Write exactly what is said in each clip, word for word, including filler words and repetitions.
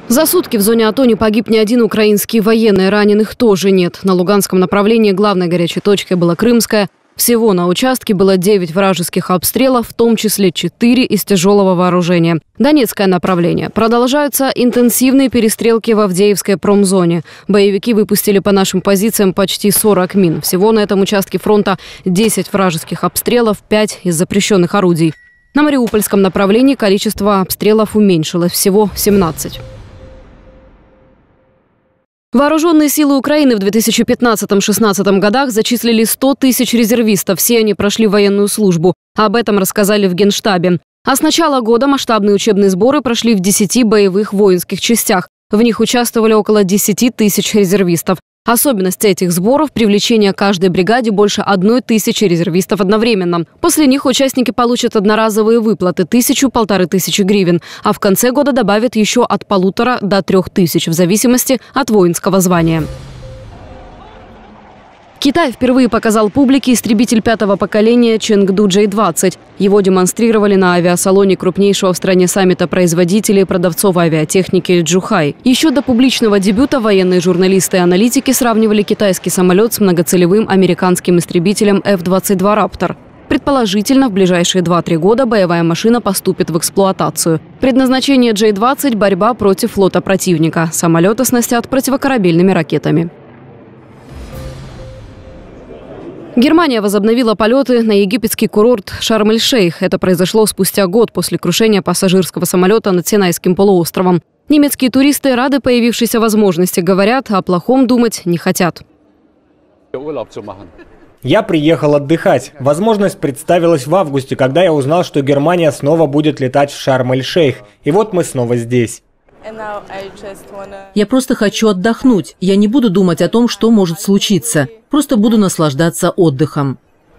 За сутки в зоне АТО не погиб ни один украинский военный, раненых тоже нет. На Луганском направлении главной горячей точкой была Крымская. Всего на участке было девять вражеских обстрелов, в том числе четыре из тяжелого вооружения. Донецкое направление. Продолжаются интенсивные перестрелки в Авдеевской промзоне. Боевики выпустили по нашим позициям почти сорок мин. Всего на этом участке фронта десять вражеских обстрелов, пять из запрещенных орудий. На Мариупольском направлении количество обстрелов уменьшилось, всего семнадцать. Вооруженные силы Украины в две тысячи пятнадцатом — две тысячи шестнадцатом годах зачислили сто тысяч резервистов. Все они прошли военную службу. Об этом рассказали в Генштабе. А с начала года масштабные учебные сборы прошли в десяти боевых воинских частях. В них участвовали около десяти тысяч резервистов. Особенность этих сборов – привлечение каждой бригаде больше одной тысячи резервистов одновременно. После них участники получат одноразовые выплаты – тысячу-полторы тысячи гривен. А в конце года добавят еще от полутора до трех тысяч в зависимости от воинского звания. Китай впервые показал публике истребитель пятого поколения Ченгду Джей двадцать. Его демонстрировали на авиасалоне крупнейшего в стране саммита производителей и продавцов авиатехники Джухай. Еще до публичного дебюта военные журналисты и аналитики сравнивали китайский самолет с многоцелевым американским истребителем эф двадцать два «Раптор». Предположительно, в ближайшие два-три года боевая машина поступит в эксплуатацию. Предназначение Джей двадцать – борьба против флота противника. Самолет оснастят противокорабельными ракетами. Германия возобновила полеты на египетский курорт Шарм-эль-Шейх. Это произошло спустя год после крушения пассажирского самолета над Синайским полуостровом. Немецкие туристы рады появившейся возможности, говорят, о плохом думать не хотят. Я приехал отдыхать. Возможность представилась в августе, когда я узнал, что Германия снова будет летать в Шарм-эль-Шейх. И вот мы снова здесь. Я просто хочу отдохнуть. Я не буду думать о том, что может случиться. Просто буду наслаждаться отдыхом.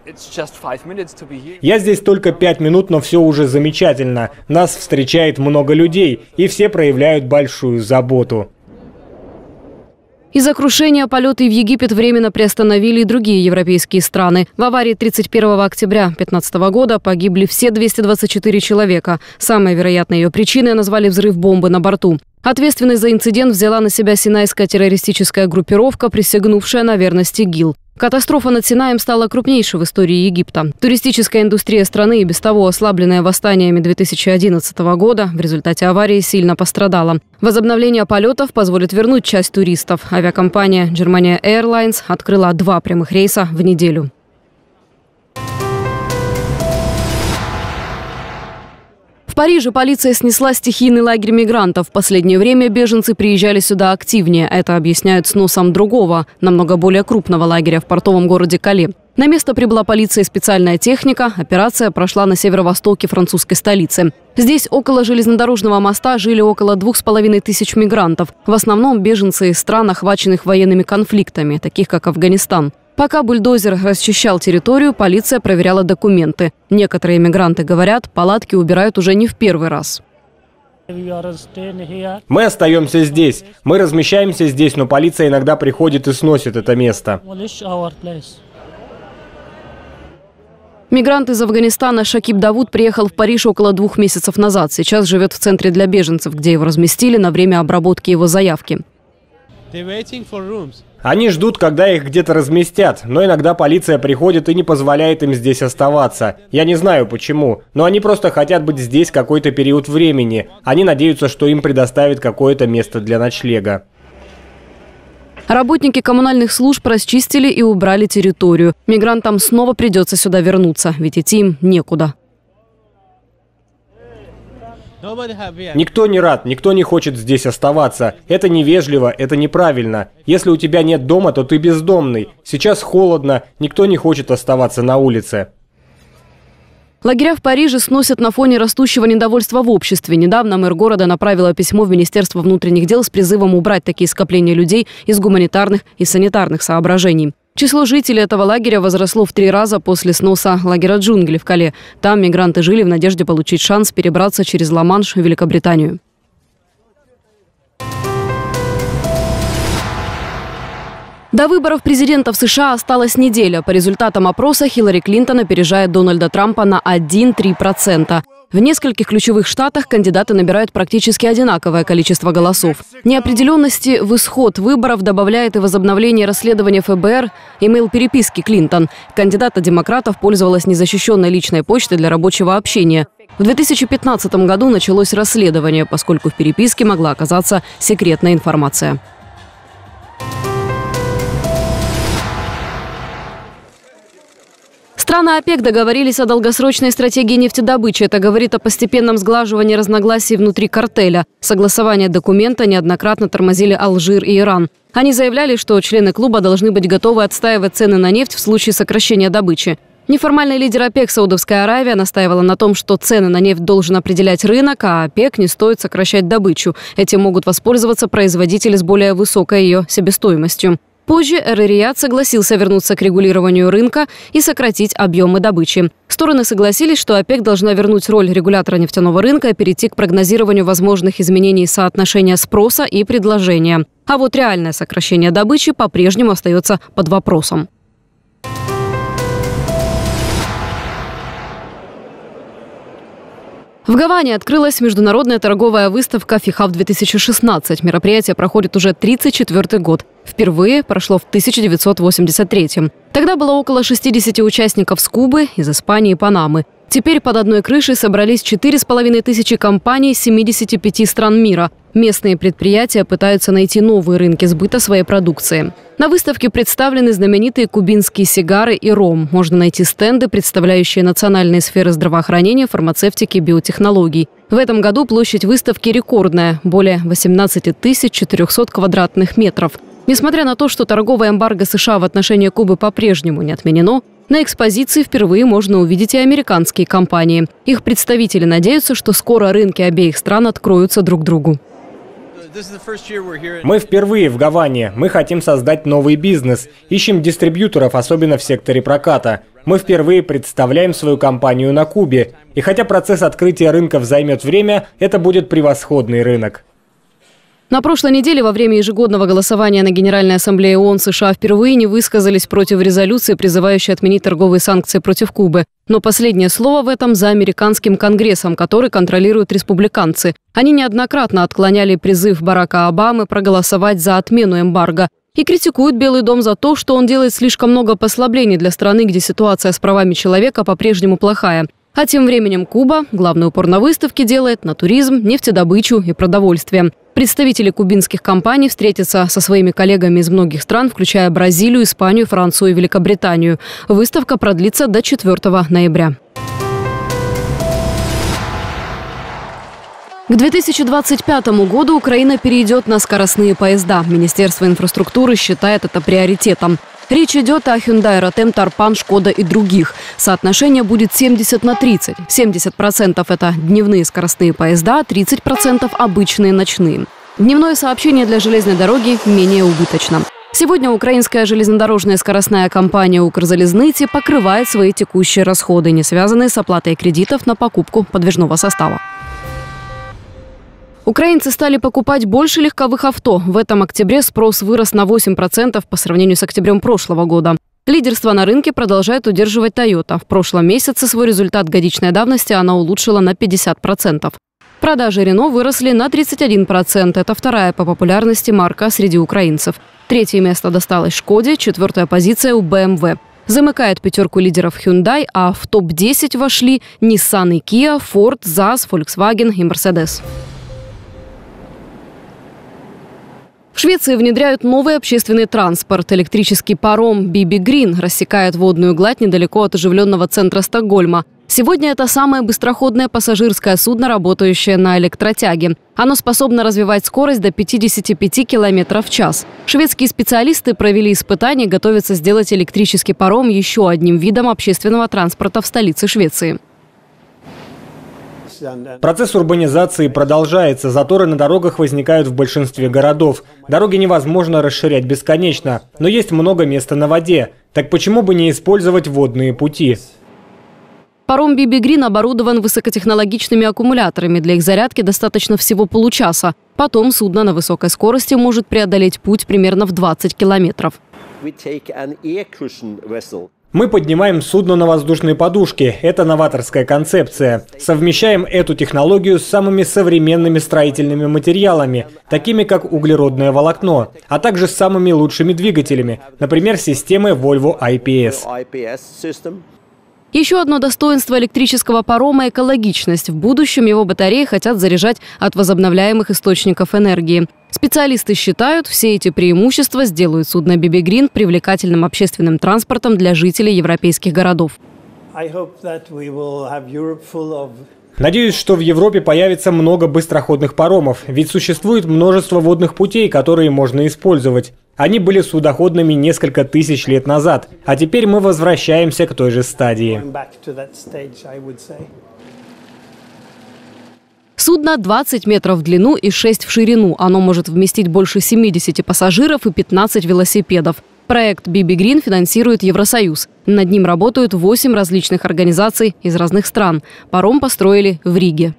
Я здесь только пять минут, но все уже замечательно. Нас встречает много людей, и все проявляют большую заботу. Из-за крушения полеты в Египет временно приостановили и другие европейские страны. В аварии тридцать первого октября две тысячи пятнадцатого года погибли все двести двадцать четыре человека. Самой вероятной ее причиной назвали взрыв бомбы на борту. Ответственность за инцидент взяла на себя синайская террористическая группировка, присягнувшая на верность ИГИЛ. Катастрофа над Синаем стала крупнейшей в истории Египта. Туристическая индустрия страны, и без того ослабленная восстаниями две тысячи одиннадцатого года, в результате аварии сильно пострадала. Возобновление полетов позволит вернуть часть туристов. Авиакомпания Germania Airlines открыла два прямых рейса в неделю. В Париже полиция снесла стихийный лагерь мигрантов. В последнее время беженцы приезжали сюда активнее. Это объясняют сносом другого, намного более крупного лагеря в портовом городе Кале. На место прибыла полиция и специальная техника. Операция прошла на северо-востоке французской столицы. Здесь около железнодорожного моста жили около двух с половиной тысяч мигрантов. В основном беженцы из стран, охваченных военными конфликтами, таких как Афганистан. Пока бульдозер расчищал территорию, полиция проверяла документы. Некоторые мигранты говорят, палатки убирают уже не в первый раз. Мы остаемся здесь. Мы размещаемся здесь, но полиция иногда приходит и сносит это место. Мигрант из Афганистана Шакиб Давуд приехал в Париж около двух месяцев назад. Сейчас живет в центре для беженцев, где его разместили на время обработки его заявки. Они ждут, когда их где-то разместят, но иногда полиция приходит и не позволяет им здесь оставаться. Я не знаю почему, но они просто хотят быть здесь какой-то период времени. Они надеются, что им предоставят какое-то место для ночлега. Работники коммунальных служб расчистили и убрали территорию. Мигрантам снова придется сюда вернуться, ведь идти им некуда. Никто не рад, никто не хочет здесь оставаться. Это невежливо, это неправильно. Если у тебя нет дома, то ты бездомный. Сейчас холодно, никто не хочет оставаться на улице. Лагеря в Париже сносят на фоне растущего недовольства в обществе. Недавно мэр города направила письмо в Министерство внутренних дел с призывом убрать такие скопления людей из гуманитарных и санитарных соображений. Число жителей этого лагеря возросло в три раза после сноса лагеря «Джунгли» в Кале. Там мигранты жили в надежде получить шанс перебраться через Ла-Манш в Великобританию. До выборов президента в США осталась неделя. По результатам опроса Хиллари Клинтон опережает Дональда Трампа на один и три десятых процента. В нескольких ключевых штатах кандидаты набирают практически одинаковое количество голосов. Неопределенности в исход выборов добавляет и возобновление расследования эф бэ эр имейл-переписки Клинтон. Кандидат от демократов пользовалась незащищенной личной почтой для рабочего общения. В две тысячи пятнадцатом году началось расследование, поскольку в переписке могла оказаться секретная информация. Страны ОПЕК договорились о долгосрочной стратегии нефтедобычи. Это говорит о постепенном сглаживании разногласий внутри картеля. Согласование документа неоднократно тормозили Алжир и Иран. Они заявляли, что члены клуба должны быть готовы отстаивать цены на нефть в случае сокращения добычи. Неформальный лидер ОПЕК Саудовская Аравия настаивала на том, что цены на нефть должен определять рынок, а ОПЕК не стоит сокращать добычу. Этим могут воспользоваться производители с более высокой ее себестоимостью. Позже Эр-Рияд согласился вернуться к регулированию рынка и сократить объемы добычи. Стороны согласились, что ОПЕК должна вернуть роль регулятора нефтяного рынка и перейти к прогнозированию возможных изменений соотношения спроса и предложения. А вот реальное сокращение добычи по-прежнему остается под вопросом. В Гаване открылась международная торговая выставка ФИХАВ две тысячи шестнадцать. Мероприятие проходит уже тридцать четвёртый год. Впервые прошло в тысяча девятьсот восемьдесят третьем. Тогда было около шестидесяти участников с Кубы, из Испании и Панамы. Теперь под одной крышей собрались четыре с половиной тысячи компаний из семидесяти пяти стран мира. Местные предприятия пытаются найти новые рынки сбыта своей продукции. На выставке представлены знаменитые кубинские сигары и ром. Можно найти стенды, представляющие национальные сферы здравоохранения, фармацевтики, биотехнологий. В этом году площадь выставки рекордная – более восемнадцати тысяч четырёхсот квадратных метров. Несмотря на то, что торговое эмбарго США в отношении Кубы по-прежнему не отменено, на экспозиции впервые можно увидеть и американские компании. Их представители надеются, что скоро рынки обеих стран откроются друг другу. Мы впервые в Гаване. Мы хотим создать новый бизнес. Ищем дистрибьюторов, особенно в секторе проката. Мы впервые представляем свою компанию на Кубе. И хотя процесс открытия рынков займет время, это будет превосходный рынок. На прошлой неделе во время ежегодного голосования на Генеральной ассамблее ООН США впервые не высказались против резолюции, призывающей отменить торговые санкции против Кубы. Но последнее слово в этом за американским конгрессом, который контролируют республиканцы. Они неоднократно отклоняли призыв Барака Обамы проголосовать за отмену эмбарго и критикуют Белый дом за то, что он делает слишком много послаблений для страны, где ситуация с правами человека по-прежнему плохая. А тем временем Куба главный упор на выставке делает на туризм, нефтедобычу и продовольствие. Представители кубинских компаний встретятся со своими коллегами из многих стран, включая Бразилию, Испанию, Францию и Великобританию. Выставка продлится до четвёртого ноября. К две тысячи двадцать пятому году Украина перейдет на скоростные поезда. Министерство инфраструктуры считает это приоритетом. Речь идет о Hyundai, Rotem, Tarpan, Шкода и других. Соотношение будет семьдесят на тридцать. семьдесят процентов это дневные скоростные поезда, тридцать процентов обычные ночные. Дневное сообщение для железной дороги менее убыточно. Сегодня украинская железнодорожная скоростная компания «Укрзалезницы» покрывает свои текущие расходы, не связанные с оплатой кредитов на покупку подвижного состава. Украинцы стали покупать больше легковых авто. В этом октябре спрос вырос на восемь процентов по сравнению с октябрем прошлого года. Лидерство на рынке продолжает удерживать Toyota. В прошлом месяце свой результат годичной давности она улучшила на пятьдесят процентов. Продажи Renault выросли на тридцать один процент. Это вторая по популярности марка среди украинцев. Третье место досталось Шкоде, четвертая позиция у бэ эм вэ. Замыкает пятерку лидеров Hyundai, а в топ десять вошли Nissan и Kia, Ford, заз, Volkswagen и Mercedes. В Швеции внедряют новый общественный транспорт. Электрический паром би би Green рассекает водную гладь недалеко от оживленного центра Стокгольма. Сегодня это самое быстроходное пассажирское судно, работающее на электротяге. Оно способно развивать скорость до пятидесяти пяти километров в час. Шведские специалисты провели испытания и готовятся сделать электрический паром еще одним видом общественного транспорта в столице Швеции. Процесс урбанизации продолжается, заторы на дорогах возникают в большинстве городов. Дороги невозможно расширять бесконечно, но есть много места на воде. Так почему бы не использовать водные пути? Паром би би Green оборудован высокотехнологичными аккумуляторами. Для их зарядки достаточно всего получаса. Потом судно на высокой скорости может преодолеть путь примерно в двадцать километров. Мы поднимаем судно на воздушной подушке. Это новаторская концепция. Совмещаем эту технологию с самыми современными строительными материалами, такими как углеродное волокно, а также с самыми лучшими двигателями, например, системой Volvo ай пи эс. Еще одно достоинство электрического парома – экологичность. В будущем его батареи хотят заряжать от возобновляемых источников энергии. Специалисты считают, все эти преимущества сделают судно би би Green привлекательным общественным транспортом для жителей европейских городов. Надеюсь, что в Европе появится много быстроходных паромов, ведь существует множество водных путей, которые можно использовать. Они были судоходными несколько тысяч лет назад, а теперь мы возвращаемся к той же стадии. Судно двадцать метров в длину и шесть в ширину. Оно может вместить больше семидесяти пассажиров и пятнадцати велосипедов. Проект би би Green финансирует Евросоюз. Над ним работают восемь различных организаций из разных стран. Паром построили в Риге.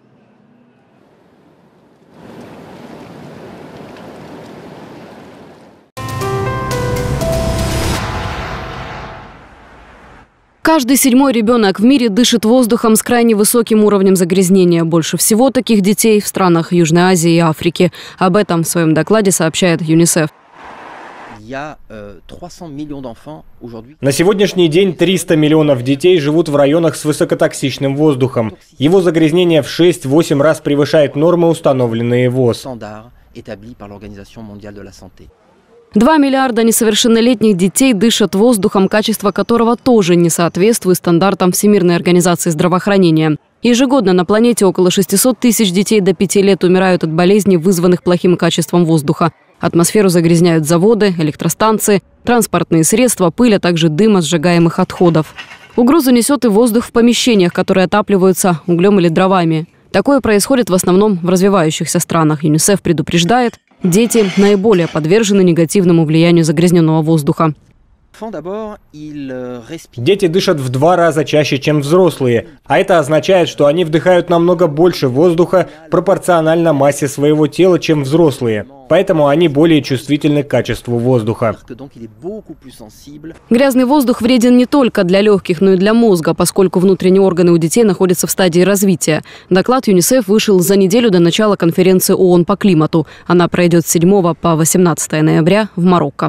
Каждый седьмой ребенок в мире дышит воздухом с крайне высоким уровнем загрязнения. Больше всего таких детей в странах Южной Азии и Африки. Об этом в своем докладе сообщает ЮНИСЕФ. На сегодняшний день триста миллионов детей живут в районах с высокотоксичным воздухом. Его загрязнение в шесть-восемь раз превышает нормы, установленные ВОЗ. Два миллиарда несовершеннолетних детей дышат воздухом, качество которого тоже не соответствует стандартам Всемирной организации здравоохранения. Ежегодно на планете около шестисот тысяч детей до пяти лет умирают от болезней, вызванных плохим качеством воздуха. Атмосферу загрязняют заводы, электростанции, транспортные средства, пыль, а также дым от сжигаемых отходов. Угрозу несет и воздух в помещениях, которые отапливаются углем или дровами. Такое происходит в основном в развивающихся странах. ЮНИСЕФ предупреждает, дети наиболее подвержены негативному влиянию загрязненного воздуха. Дети дышат в два раза чаще, чем взрослые, а это означает, что они вдыхают намного больше воздуха пропорционально массе своего тела, чем взрослые. Поэтому они более чувствительны к качеству воздуха. Грязный воздух вреден не только для легких, но и для мозга, поскольку внутренние органы у детей находятся в стадии развития. Доклад ЮНИСЕФ вышел за неделю до начала конференции ООН по климату. Она пройдет с седьмого по восемнадцатое ноября в Марокко.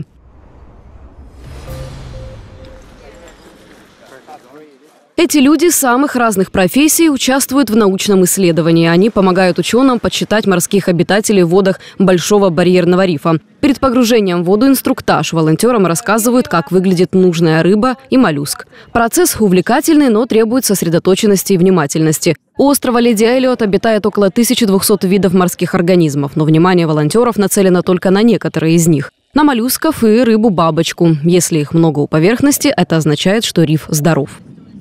Эти люди самых разных профессий участвуют в научном исследовании. Они помогают ученым подсчитать морских обитателей в водах Большого барьерного рифа. Перед погружением в воду инструктаж. Волонтерам рассказывают, как выглядит нужная рыба и моллюск. Процесс увлекательный, но требует сосредоточенности и внимательности. У острова Леди Эллиот обитает около тысячи двухсот видов морских организмов, но внимание волонтеров нацелено только на некоторые из них. На моллюсков и рыбу-бабочку. Если их много у поверхности, это означает, что риф здоров.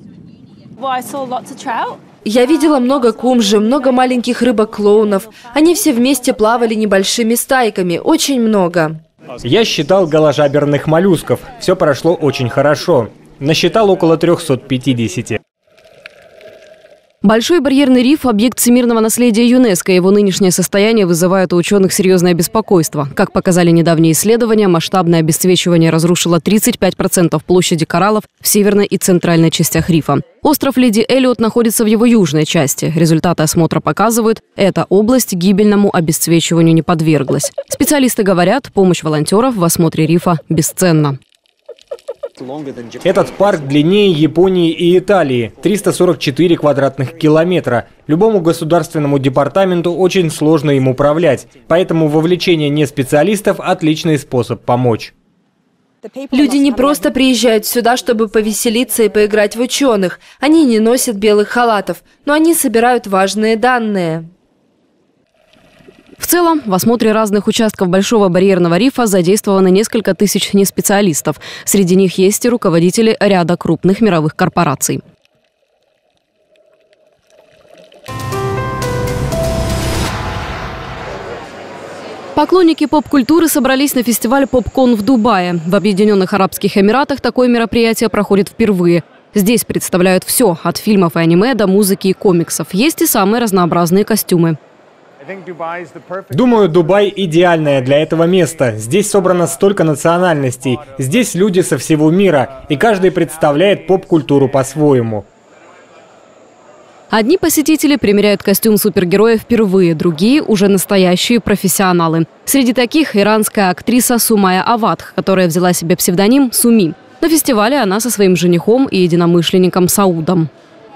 Я видела много кумжи, много маленьких рыбок-клоунов. Они все вместе плавали небольшими стайками, очень много. Я считал голожаберных моллюсков. Все прошло очень хорошо. Насчитал около трёхсот пятидесяти. Большой барьерный риф – объект всемирного наследия ЮНЕСКО. Его нынешнее состояние вызывает у ученых серьезное беспокойство. Как показали недавние исследования, масштабное обесцвечивание разрушило тридцать пять процентов площади кораллов в северной и центральной частях рифа. Остров Леди Эллиот находится в его южной части. Результаты осмотра показывают, эта область гибельному обесцвечиванию не подверглась. Специалисты говорят, помощь волонтеров в осмотре рифа бесценна. Этот парк длиннее Японии и Италии – триста сорок четыре квадратных километра. Любому государственному департаменту очень сложно им управлять, поэтому вовлечение неспециалистов – отличный способ помочь. Люди не просто приезжают сюда, чтобы повеселиться и поиграть в ученых. Они не носят белых халатов, но они собирают важные данные. В целом, в осмотре разных участков Большого барьерного рифа задействовано несколько тысяч неспециалистов. Среди них есть и руководители ряда крупных мировых корпораций. Поклонники поп-культуры собрались на фестиваль «Попкон» в Дубае. В Объединенных Арабских Эмиратах такое мероприятие проходит впервые. Здесь представляют все – от фильмов и аниме до музыки и комиксов. Есть и самые разнообразные костюмы. Думаю, Дубай идеальное для этого место. Здесь собрано столько национальностей. Здесь люди со всего мира, и каждый представляет поп-культуру по-своему. Одни посетители примеряют костюм супергероя впервые, другие – уже настоящие профессионалы. Среди таких иранская актриса Сумая Авадх, которая взяла себе псевдоним Суми. На фестивале она со своим женихом и единомышленником Саудом.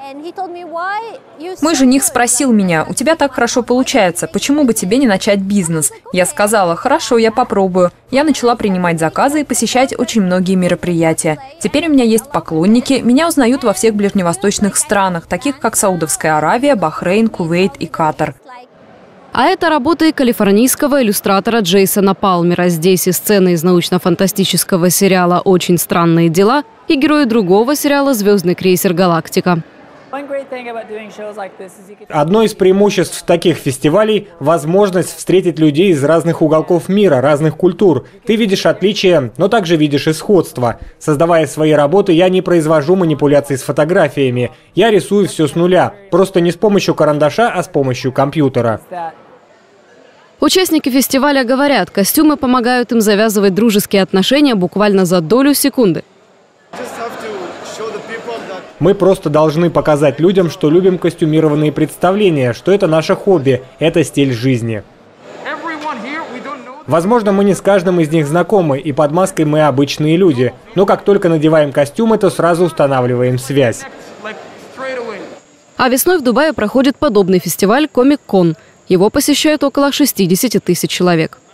Мой жених спросил меня: у тебя так хорошо получается, почему бы тебе не начать бизнес? Я сказала: хорошо, я попробую. Я начала принимать заказы и посещать очень многие мероприятия. Теперь у меня есть поклонники, меня узнают во всех ближневосточных странах, таких как Саудовская Аравия, Бахрейн, Кувейт и Катар. А это работы калифорнийского иллюстратора Джейсона Палмера. Здесь и сцены из научно-фантастического сериала «Очень странные дела», и герои другого сериала «Звездный крейсер Галактика». Одно из преимуществ таких фестивалей – возможность встретить людей из разных уголков мира, разных культур. Ты видишь отличия, но также видишь и сходства. Создавая свои работы, я не произвожу манипуляций с фотографиями. Я рисую все с нуля. Просто не с помощью карандаша, а с помощью компьютера. Участники фестиваля говорят, костюмы помогают им завязывать дружеские отношения буквально за долю секунды. Мы просто должны показать людям, что любим костюмированные представления, что это наше хобби, это стиль жизни. Возможно, мы не с каждым из них знакомы, и под маской мы обычные люди. Но как только надеваем костюмы, то сразу устанавливаем связь. А весной в Дубае проходит подобный фестиваль «Комик-кон». Его посещают около шестидесяти тысяч человек.